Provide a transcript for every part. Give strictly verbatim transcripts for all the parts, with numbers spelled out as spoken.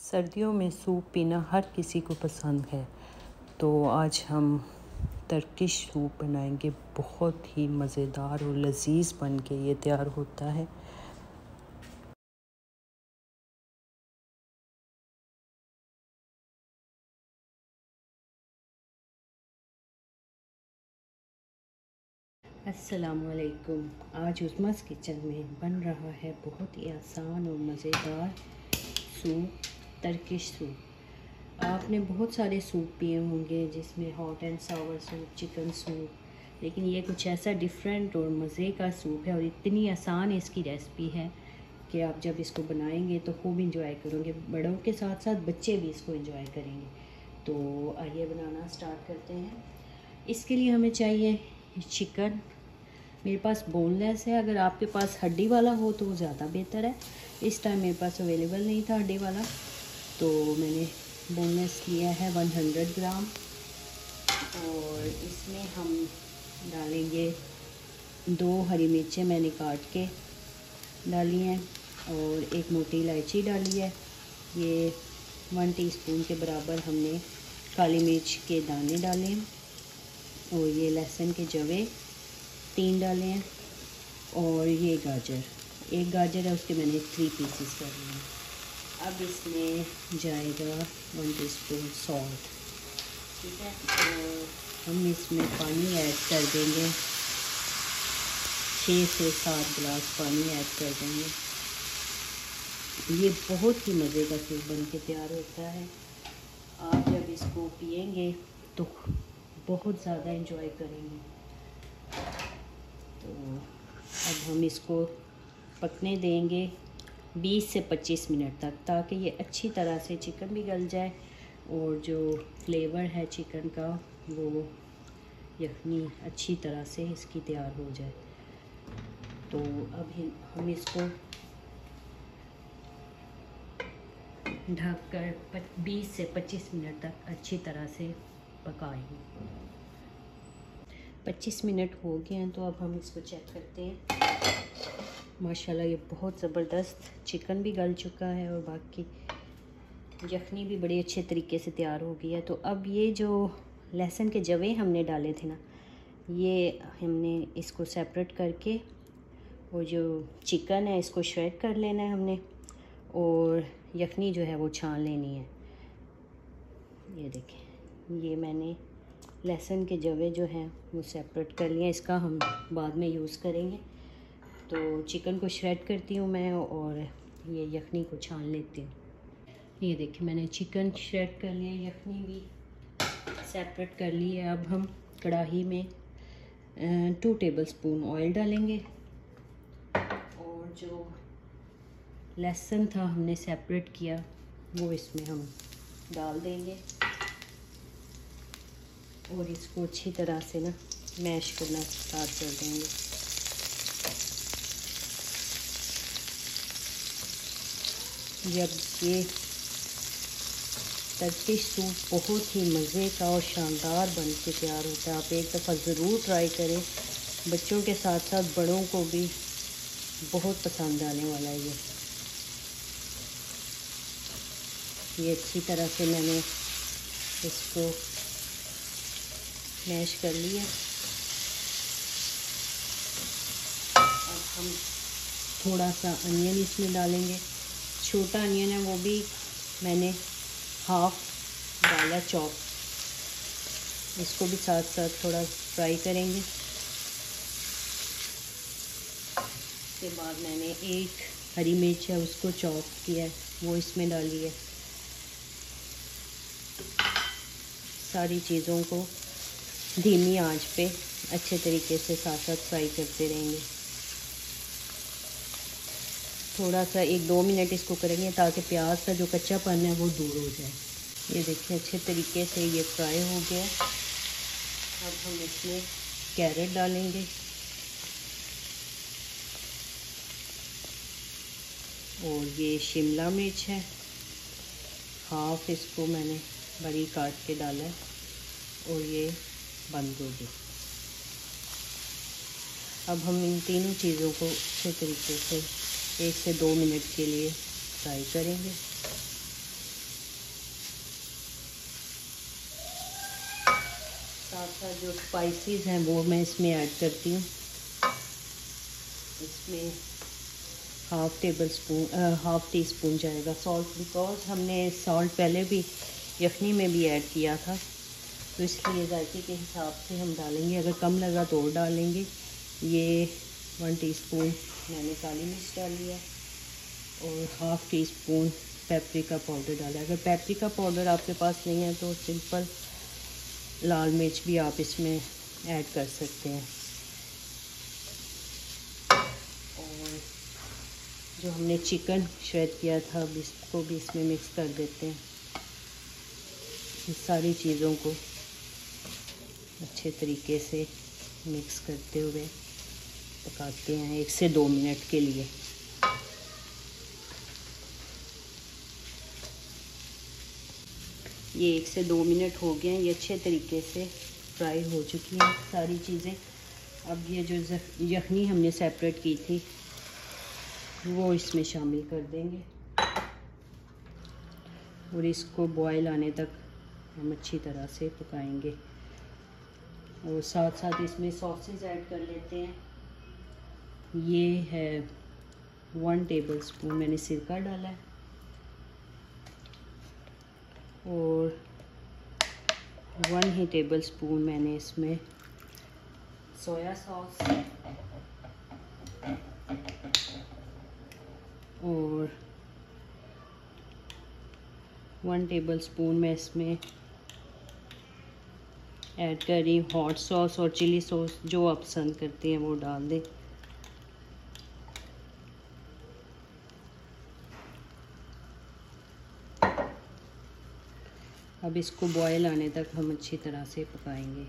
सर्दियों में सूप पीना हर किसी को पसंद है, तो आज हम टर्किश सूप बनाएंगे। बहुत ही मज़ेदार और लजीज बन के ये तैयार होता है। अस्सलामुअलैकुम। आज उस्मास किचन में बन रहा है बहुत ही आसान और मज़ेदार सूप, टर्किश सूप। आपने बहुत सारे सूप पिए होंगे जिसमें hot and sour soup, chicken soup, लेकिन ये कुछ ऐसा डिफरेंट और मज़े का सूप है और इतनी आसान इसकी रेसिपी है कि आप जब इसको बनाएंगे तो खूब इंजॉय करोगे। बड़ों के साथ साथ बच्चे भी इसको इंजॉय करेंगे। तो आइए बनाना स्टार्ट करते हैं। इसके लिए हमें चाहिए चिकन। मेरे पास बोनलेस है, अगर आपके पास हड्डी वाला हो तो वो ज़्यादा बेहतर है। इस टाइम मेरे पास अवेलेबल नहीं था हड्डी वाला, तो मैंने बोनलेस लिया है सौ ग्राम। और इसमें हम डालेंगे दो हरी मिर्चें मैंने काट के डाली हैं और एक मोटी इलायची डाली है। ये वन टीस्पून के बराबर हमने काली मिर्च के दाने डाले हैं और ये लहसुन के जवे तीन डाले हैं और ये गाजर, एक गाजर है उसके मैंने थ्री पीसेस कर लिए हैं। अब इसमें जाएगा वन टीस्पून सॉल्ट, ठीक है। और हम इसमें पानी ऐड कर देंगे, छः से सात गिलास पानी ऐड कर देंगे। ये बहुत ही मज़े का सूप बन के तैयार होता है। आप जब इसको पिएंगे तो बहुत ज़्यादा एंजॉय करेंगे। तो अब हम इसको पकने देंगे बीस से पच्चीस मिनट तक, ताकि ये अच्छी तरह से चिकन भी गल जाए और जो फ्लेवर है चिकन का वो यखनी अच्छी तरह से इसकी तैयार हो जाए। तो अब हम इसको ढककर बीस से पच्चीस मिनट तक अच्छी तरह से पकाएंगे। पच्चीस मिनट हो गए हैं, तो अब हम इसको चेक करते हैं। माशाल्लाह ये बहुत ज़बरदस्त चिकन भी गल चुका है और बाकी यखनी भी बड़े अच्छे तरीके से तैयार हो गई है। तो अब ये जो लहसुन के जवे हमने डाले थे ना, ये हमने इसको सेपरेट करके और जो चिकन है इसको श्रेड कर लेना है हमने, और यखनी जो है वो छान लेनी है। ये देखें, ये मैंने लहसुन के जवे जो हैं वो सेपरेट कर लिए। इसका हम बाद में यूज़ करेंगे। तो चिकन को श्रेड करती हूँ मैं और ये यखनी को छान लेती हूँ। ये देखिए, मैंने चिकन श्रेड कर लिया, यखनी भी सेपरेट कर ली है। अब हम कढ़ाई में टू टेबलस्पून ऑयल डालेंगे और जो लहसुन था हमने सेपरेट किया वो इसमें हम डाल देंगे और इसको अच्छी तरह से ना मैश करना स्टार्ट कर देंगे। जब ये टर्किश सूप बहुत ही मज़े का और शानदार बन के तैयार होता है, आप एक दफ़ा ज़रूर ट्राई करें। बच्चों के साथ साथ बड़ों को भी बहुत पसंद आने वाला है। ये ये अच्छी तरह से मैंने इसको मैश कर लिया। अब हम थोड़ा सा अनियन इसमें डालेंगे। छोटा अनियन है वो भी मैंने हाफ डाला चॉप। इसको भी साथ साथ थोड़ा फ्राई करेंगे। उसके बाद मैंने एक हरी मिर्च है उसको चॉप किया है, वो इसमें डाली है। सारी चीज़ों को धीमी आंच पे अच्छे तरीके से साथ साथ फ्राई करते रहेंगे। थोड़ा सा एक दो मिनट इसको करेंगे ताकि प्याज का जो कच्चापन है वो दूर हो जाए। ये देखिए, अच्छे तरीके से ये फ्राई हो गया। अब हम इसमें कैरेट डालेंगे और ये शिमला मिर्च है, हाफ इसको मैंने बड़ी काट के डाला है और ये बंद गोभी। अब हम इन तीनों चीज़ों को अच्छे तरीके से एक से दो मिनट के लिए फ्राई करेंगे। सा जो स्पाइसेस हैं वो मैं इसमें ऐड करती हूँ। इसमें half tablespoon half teaspoon जाएगा सॉल्ट, बिकॉज हमने सॉल्ट पहले भी यखनी में भी ऐड किया था, तो इसलिए जायके के हिसाब से हम डालेंगे। अगर कम लगा तो और डालेंगे। ये वन टीस्पून मैंने काली मिर्च डाली है और half teaspoon paprika powder डाला है। अगर पेपरिका पाउडर आपके पास नहीं है तो सिंपल लाल मिर्च भी आप इसमें ऐड कर सकते हैं। और जो हमने चिकन श्रेड किया था अब इसको भी इसमें मिक्स कर देते हैं। इन सारी चीज़ों को अच्छे तरीके से मिक्स करते हुए पकाते हैं एक से दो मिनट के लिए। ये एक से दो मिनट हो गए हैं, ये अच्छे तरीके से फ्राई हो चुकी हैं सारी चीज़ें। अब ये जो यखनी हमने सेपरेट की थी वो इसमें शामिल कर देंगे और इसको बॉयल आने तक हम अच्छी तरह से पकाएंगे। और साथ साथ इसमें सॉसेज ऐड कर लेते हैं। ये है वन टेबल स्पून मैंने सिरका डाला है और वन ही टेबल स्पून मैंने इसमें सोया सॉस और वन टेबल स्पून मैं इसमें ऐड कर रही हूँ हॉट सॉस और चिली सॉस, जो आप पसंद करते हैं वो डाल दें। अब इसको बॉयल आने तक हम अच्छी तरह से पकाएंगे।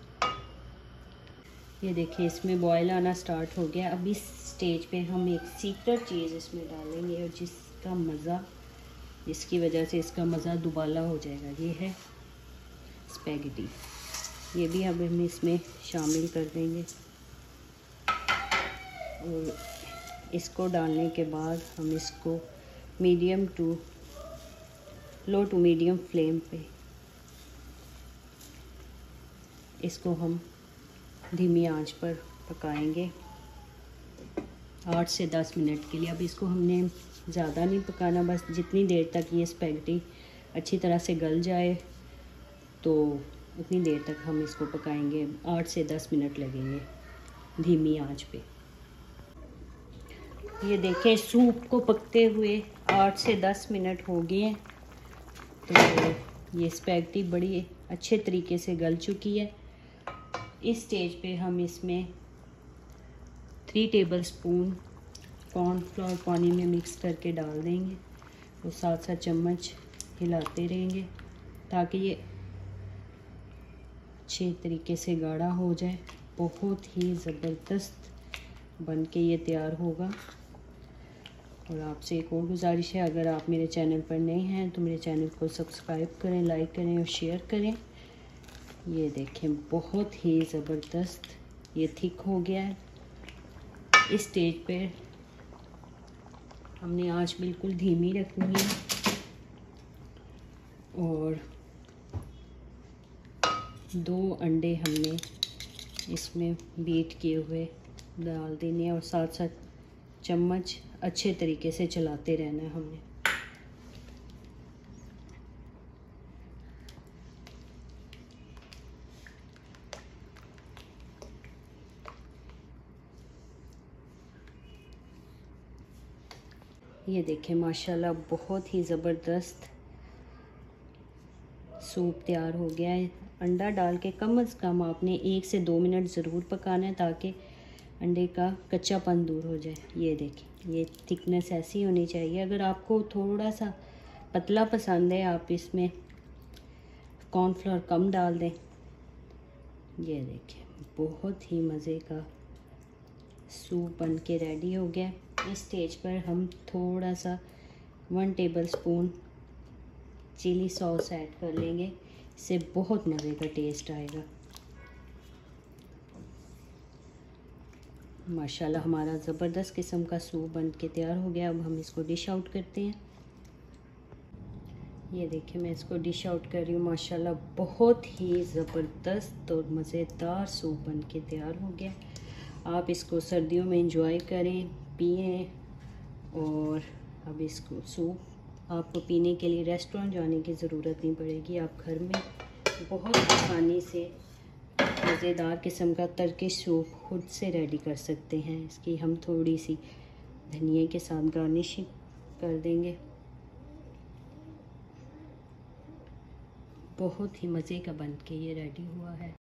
ये देखिए इसमें बॉयल आना स्टार्ट हो गया। अब इस स्टेज पे हम एक सीक्रेट चीज़ इसमें डालेंगे और जिसका मज़ा जिसकी वजह से इसका मज़ा दुबाला हो जाएगा। ये है स्पैगेटी। ये भी अब हम इसमें शामिल कर देंगे और इसको डालने के बाद हम इसको medium to low to medium flame पे इसको हम धीमी आंच पर पकाएंगे आठ से दस मिनट के लिए। अब इसको हमने ज़्यादा नहीं पकाना, बस जितनी देर तक ये स्पैगेटी अच्छी तरह से गल जाए तो उतनी देर तक हम इसको पकाएंगे। आठ से दस मिनट लगेंगे धीमी आंच पे। ये देखें सूप को पकते हुए आठ से दस मिनट हो गए हैं, तो ये स्पैगेटी बड़ी अच्छे तरीके से गल चुकी है। इस स्टेज पे हम इसमें थ्री टेबल स्पून कॉर्नफ्लोर पानी में मिक्स करके डाल देंगे और साथ साथ चम्मच हिलाते रहेंगे ताकि ये अच्छे तरीके से गाढ़ा हो जाए। बहुत ही ज़बरदस्त बन के ये तैयार होगा। और आपसे एक और गुजारिश है, अगर आप मेरे चैनल पर नए हैं तो मेरे चैनल को सब्सक्राइब करें, लाइक करें और शेयर करें। ये देखें बहुत ही ज़बरदस्त ये थिक हो गया है। इस स्टेज पे हमने आंच बिल्कुल धीमी रखनी है और दो अंडे हमने इसमें बीट किए हुए डाल देने हैं और साथ साथ चम्मच अच्छे तरीके से चलाते रहना है हमने। ये देखें माशाल्लाह बहुत ही ज़बरदस्त सूप तैयार हो गया है। अंडा डाल के कम अज़ कम आपने एक से दो मिनट ज़रूर पकाना है ताकि अंडे का कच्चापन दूर हो जाए। ये देखें ये थिकनेस ऐसी होनी चाहिए। अगर आपको थोड़ा सा पतला पसंद है आप इसमें कॉर्नफ्लोर कम डाल दें। ये देखें बहुत ही मज़े का सूप बन के रेडी हो गया। इस स्टेज पर हम थोड़ा सा one tablespoon chilli sauce add कर लेंगे, इससे बहुत मज़े का टेस्ट आएगा। माशाल्लाह हमारा ज़बरदस्त किस्म का सूप बन के तैयार हो गया। अब हम इसको डिश आउट करते हैं। ये देखिए मैं इसको डिश आउट कर रही हूँ। माशाल्लाह बहुत ही ज़बरदस्त और मज़ेदार सूप बन के तैयार हो गया। आप इसको सर्दियों में इंजॉय करें, पिएं। और अब इसको सूप आपको पीने के लिए रेस्टोरेंट जाने की ज़रूरत नहीं पड़ेगी। आप घर में बहुत आसानी से मज़ेदार किस्म का टर्किश सूप खुद से रेडी कर सकते हैं। इसकी हम थोड़ी सी धनिया के साथ गार्निशिंग कर देंगे। बहुत ही मज़े का बन के ये रेडी हुआ है।